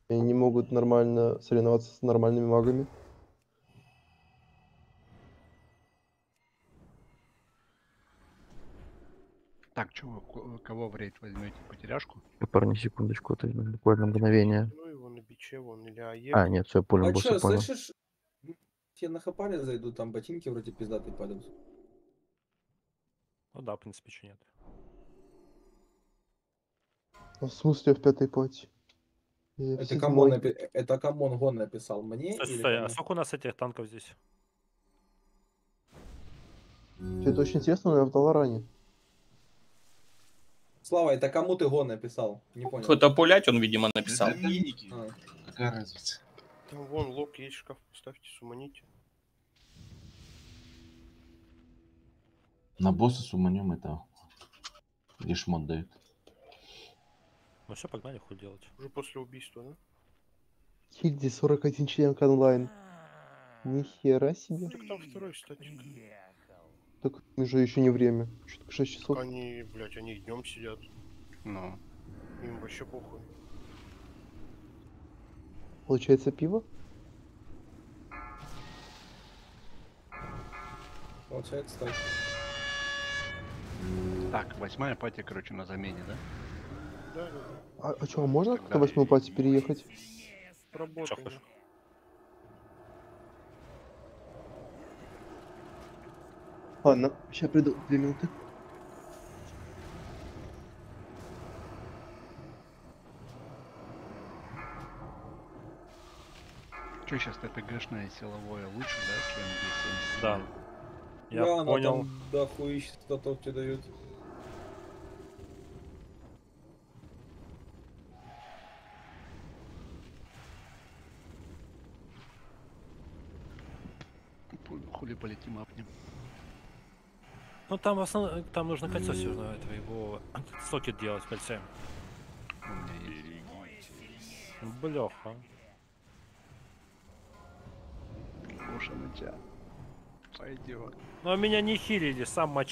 Они не могут нормально соревноваться с нормальными магами. Так, что вы кого в рейд возьмете? Потеряшку? Парни, секундочку, это буквально мгновение. Ну его на биче, вон, или АЕ. А, нет, все, понял, А босса чё, понял. слышишь? Тебе на хапаре зайду, там ботинки вроде пиздатые падают. Ну да, в принципе, что нет. В смысле в пятой пати? Я в Это кому, седьмой. это кому Гон написал? Мне Стой, или стой, а кому? сколько у нас этих танков здесь? Это очень интересно, но я в Таларане. Слава, это кому ты Гон написал? Не понял. Фотопулять он, видимо, написал. Это миники. А. Какая разница? Там вон лог есть, шкаф поставьте, суманите. На босса суманем это. Где шмот дают. Ну все, погнали, хуй делать. Уже после убийства, да? Хильди 41 член онлайн. Нихера себе. Так там второй, кстати. Так уже еще не время. Что-то 6 Так часов. они, блядь, они днем сидят. Ну. Им вообще похуй. Получается пиво? Получается так. Так, 8-я пати, короче, на замене, да? Да, да, да. А что, можно Тогда как-то 8 пати переехать? Работаем. хочешь? Ладно, сейчас приду. 2 минуты. Что сейчас ТПГшное силовое лучше, да, чем здесь? Да. Я да, понял. она там дохуища статов тебе дают. Хули полетим апнем. Ну там в основном, там нужно кольцо все равно, этого его сокет делать в кольце. У меня есть. Ну, бляха. Лоша на тебя. Пойдет. Ну а меня не хилили, сам матч.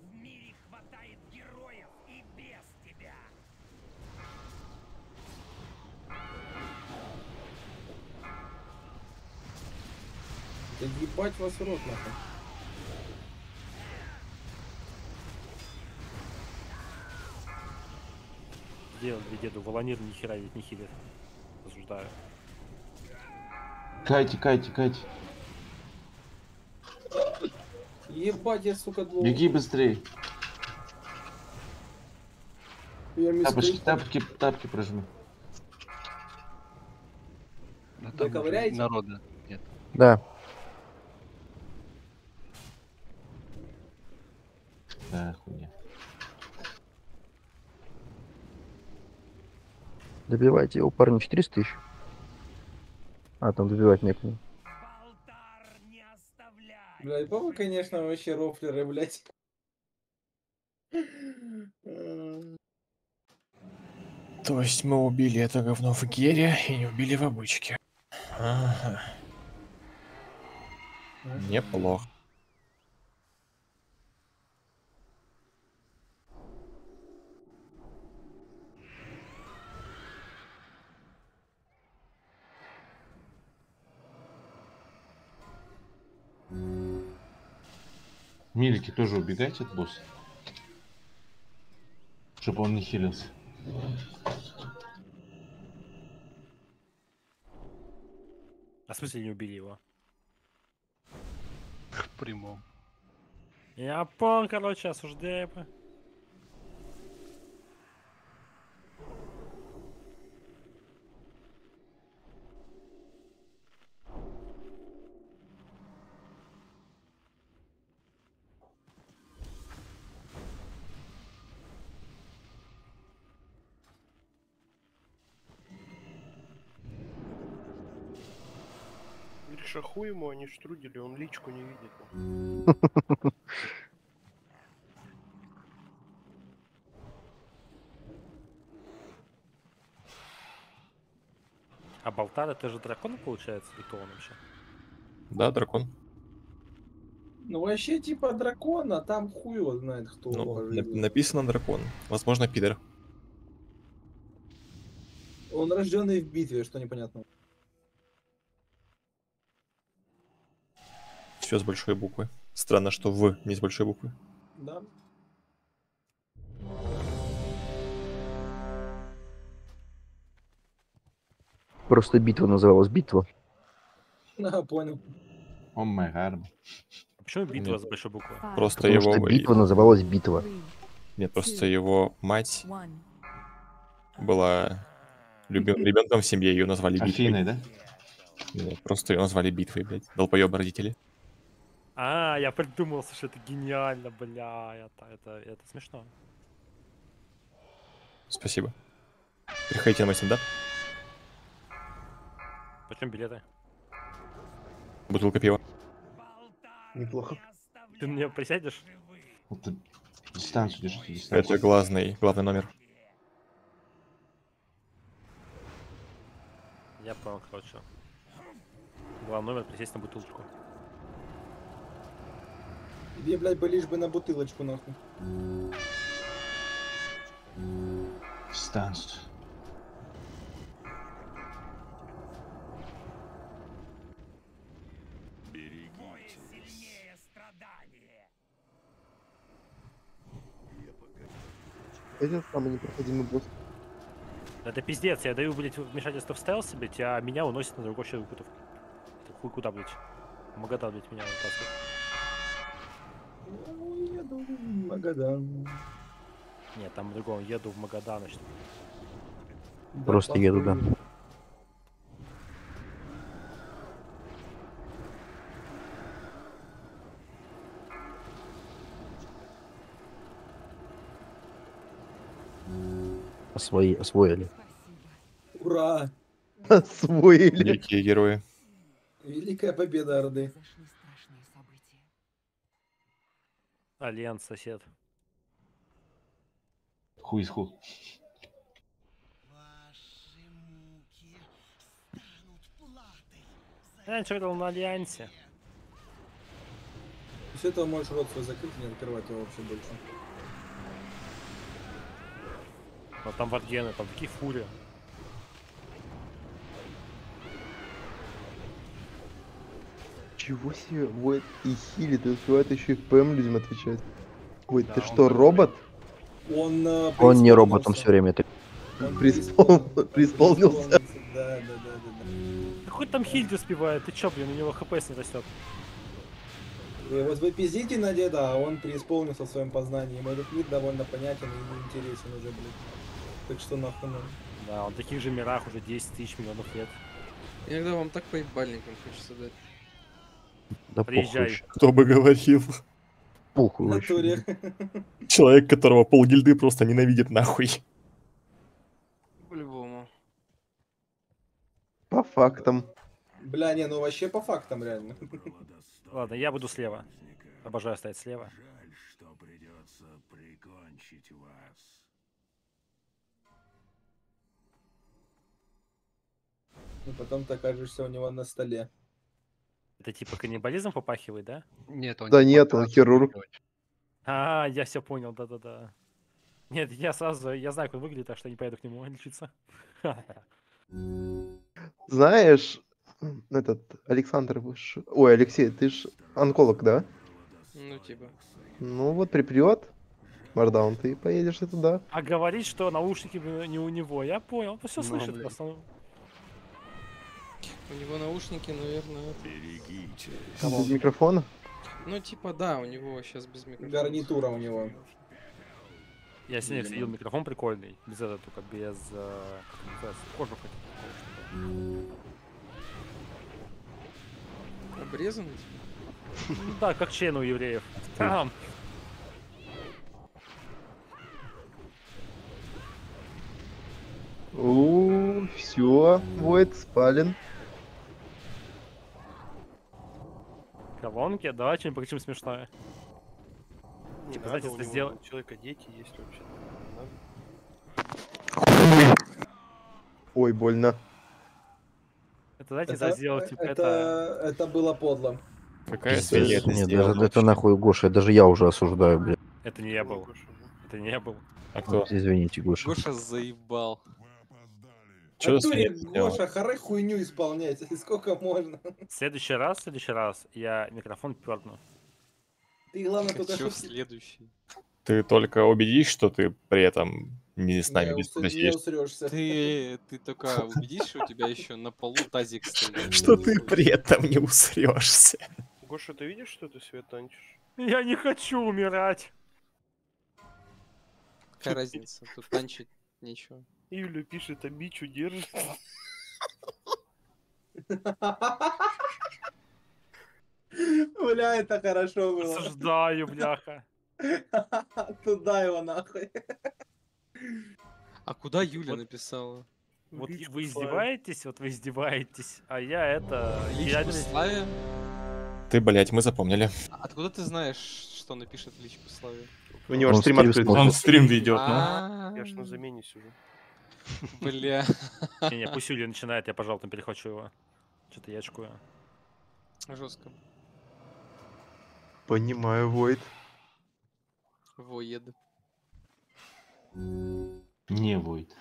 Да ебать вас в рот, нахуй. Сделали деду, Волонир ни хера ведь не хилит. Осуждаю. Кайте, кайте, кайте. Ебать, я, сука, долго. Беги быстрей. Я Тапочки, тапки, тапки прожми. Да Вы там уже ковыряете? народа нет. Да. Да, хуйня. Добивайте его, парни, 400 тысяч. А, там добивать некому. Бля, и вы, конечно, вообще рофлеры, блядь. То есть мы убили это говно в Гере и не убили в обычке. Ага. Неплохо. Милики тоже убегайте от босса. Чтобы он не хилился. А в смысле не убили его? В прямом. Я понял, короче, осуждаю. Видишь, а хуй ему, они штрудили, он личку не видит. А Болтар это же дракон получается, или кто он вообще? Да, дракон. Ну вообще типа дракона, там хуй его знает кто. Ну, по жизни. написано дракон. Возможно, пидор. Он рожденный в битве, что непонятно. Все с большой буквы. Странно, что в не с большой буквы. Да. Просто битва называлась битва. Понял. О май гад. Почему битва Нет. с большой буквы? Просто Потому его... что битва называлась битва. Нет, просто его мать была ребенком в семье, ее назвали битвой. Афиной, да? Нет, просто ее назвали битвой, блядь. Долбоёбы родители. А, я придумал, слушай, это гениально, бля, это смешно. Спасибо. Приходите на мой стендап. Почем билеты? Бутылка пива. Неплохо. Ты на меня присядешь? Вот ты дистанцию держите, дистанцию. Это главный номер. Я понял, короче. Главный номер присесть на бутылочку. Тебе, блядь, бы лишь бы на бутылочку, нахуй. Дистанцию. Это самый непроходимый босс. Это пиздец, я даю, блядь, вмешательство в стелс, блядь, а меня уносит на другой щелку. Это хуй куда, блядь. Магадан, блядь, меня вытаскивает. Еду в Магадан. Нет, там в другом, еду в Магадан, значит. Просто еду, да. Освоили. Ура! Освоили. Великие герои. Великая победа Орды. Альянс, сосед. Хуй из ху. Я ничего говорил на Альянсе. После этого можешь рот свой закрыть и не открывать его вообще больше. Но там варгены, там такие фури. Чего себе? Вот и хилит, и успевает еще и ПМ людям отвечать. Ой, Да, ты он что, такой. робот? Он Он не робот, он преисполнился. все время это. Он Преисполнился. Да, да, да, да. Да хоть там Хильди успевает, ты чё, блин, у него хпс не растет. И вот вы пиздите на деда, а он преисполнился в своем познании. Ему этот мир довольно понятен и ему интересен уже, блядь. Так что нахуй нам. Да, он в таких же мирах уже 10 тысяч миллионов лет. Иногда вам так по ебальникам хочется дать. Да Приезжай. похуй. Кто бы говорил. Похуй В вообще. натуре. Человек, которого полгильды просто ненавидит нахуй. По-любому. По фактам. Бля, не, ну вообще по фактам реально. Ладно, я буду слева. Обожаю стоять слева. И потом ты окажешься у него на столе. Это типа каннибализм попахивает, да? Нет, он Да не нет, он пытается хирург. сделать. А, я все понял, да-да-да. Нет, я сразу, я знаю, как он выглядит, так что я не поеду к нему лечиться. Знаешь, этот Александр, ой, Алексей, ты ж онколог, да? Ну, типа. Ну вот припрет, Мардаун, ты поедешь и туда. А говорит, что наушники не у него, я понял. Ну все Ну, слышит блядь. в основном. У него наушники, наверное. Без микрофона. Ну, типа, да, у него сейчас без микрофона. Гарнитура у него. Я сегодня видел микрофон прикольный, без этого, только без как это называется, кожуха. Обрезанный? Ну да, как чейн у евреев. Там. Все, Войт спален. Колонки, давай что-нибудь покажем смешное. Не Типа, надо, знаете, у если него сделать- у человека дети есть вообще. Ой, больно. Это, знаете, если сделать, типа, это... это было подло. Какая Пиздец. свинья это Нет, сделала даже это вообще? нахуй Гоша, даже я уже осуждаю, блядь. Это не я был. Это не я был. А кто? Извините, Гоша. Гоша заебал. Чё А за Туре, свинья сделала? Гоша, хоры хуйню исполнять. Сколько можно? В следующий раз я микрофон перну. Ты, главное, только Чё что... следующий? Ты только убедись, что ты при этом не с нами без Не сидишь. усрешься. Ты только убедись, что у тебя еще на полу тазик стоит. Что ты при этом не усрешься. Гоша, ты видишь, что ты свет танчишь? Я не хочу умирать. Какая разница? Тут танчить нечего. Юля пишет, а Бичу держит. Бля, это хорошо было. Осуждаю, бляха. Туда его нахуй. А куда Юля написала? Вот Бичку вы славим. издеваетесь, а я это... Личку реально- Славе? Ты, блядь, мы запомнили. Откуда ты знаешь, что напишет в личку Славе? У него же Он стрим стрим открыт. смотрит. Он стрим ведет, ну. Я ж на замене сижу. Бля. Не, пусть Юля начинает, я, пожалуй, перехвачу его. Что-то я очкую. Жестко. Понимаю, Войд. Воед. Не будет.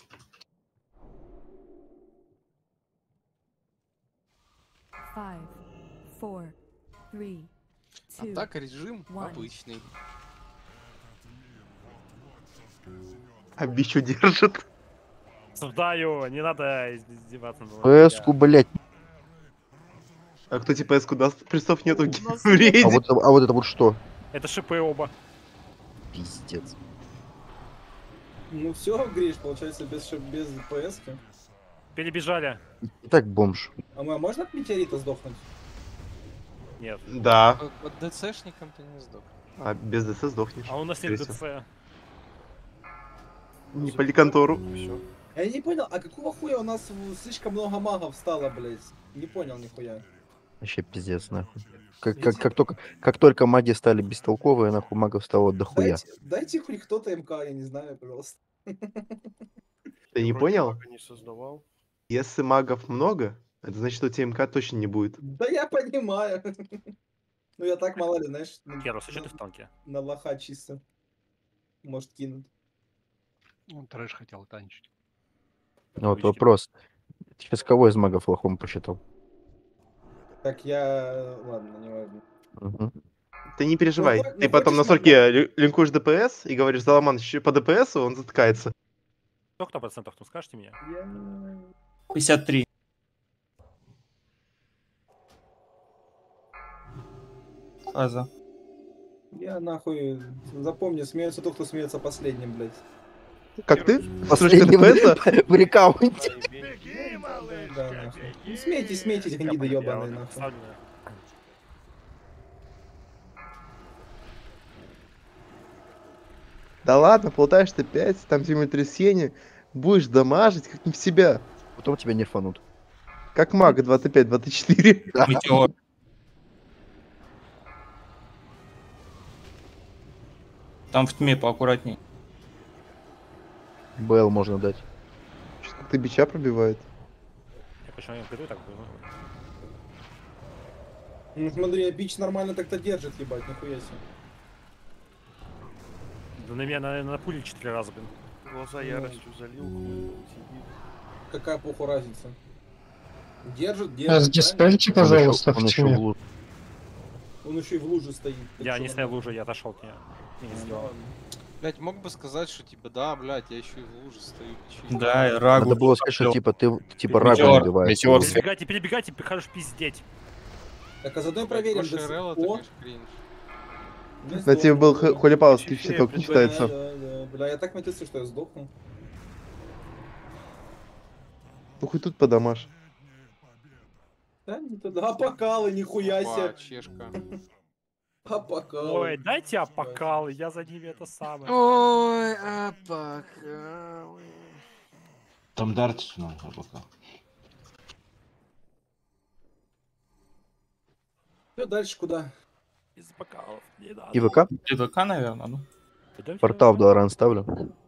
Five, four, three, А two. так режим one. обычный. А Бичу держит. Осуждаю, не надо издеваться. над меня. ПС-ку, блядь. А кто тебе ПС-ку даст? Престов нету в нас А рейде. вот это вот что? Это шипы оба. Пиздец. Ну все, Гриш, получается, без ПС-ки. Перебежали. И так бомж. А можно от метеорита сдохнуть? Нет. Да. Под ДЦшником ты не сдох. А без ДС сдохнешь. А у нас нет Скорее всего. ДЦ. Не по контору. Все. Я не понял, а какого хуя у нас слишком много магов стало, блядь? Не понял нихуя. Вообще пиздец, нахуй. Как только маги стали бестолковые, нахуй магов стало дохуя. Дайте хоть кто-то МК, я не знаю, пожалуйста. Ты не понял? Не создавал. Если магов много, это значит, что ТМК точно не будет. Да я понимаю. Ну я так мало ли, знаешь, Керус, а что ты в танке? на лоха чисто. Может кинуть. Он трэш хотел танчить. Вот вопрос. Сейчас кого из магов лохом посчитал? Так я... Ладно, не важно. Мгм. Ты не переживай. Ну, Ты потом на хочешь сорке линкуешь ДПС и говоришь, Заломан, еще по ДПСу, он затыкается. Сколько процентов, ну скажете мне? 53. Аза. Я нахуй... Запомни, смеется тот, кто смеется последним, блядь. Как ты? Последний ДПС? в рекаунте. Да, нахуй. Ну, смейтесь, гниды ебаные, нахуй. Да ладно, полутаешь ты 5, там землетрясение. Будешь дамажить, как не в себя. Потом тебя нерфанут. Как мага 25-24. Да. Метеор. Там в тьме поаккуратней. БЛ можно дать. Что-то как-то бича пробивает. Я почему я приду так буду? Ну смотри, бич нормально так-то держит, ебать, нихуя себе. Да на меня на пули 4 раза, блин. Глаза яростью залил. Сидит. Какая похуй разница? Держит. Диспельте, пожалуйста, он еще в луже. Он еще и в луже стоит. Я не стоял в луже, я отошел от нее. И не сделал. Блять, мог бы сказать, что типа, да, блять, я еще и в луже стою. печу. Да, и рагу. Надо было сказать, что типа ты типа Метеор, рагу набиваешь. метеор. Перебегайте, хорош пиздеть. Так, а заодно проверим. Прошлый релл, это, конечно, кринж. На тебе был Холипаус, ты щиток не читается. Да. Бля, я так метался, что я сдохну. Ну хоть тут подамаш. Да, не туда. Апокалы, нихуя Опа, себе. чешка. Апокалы. Ой, дайте апокалы, я за ними это самое. Ой, апокалы. Там дартиш надо пока. Что дальше куда? Из апокалов не надо. ИВК? ТВК, наверное, ну. Пойдёмте Портал в в АВК. Доран ставлю.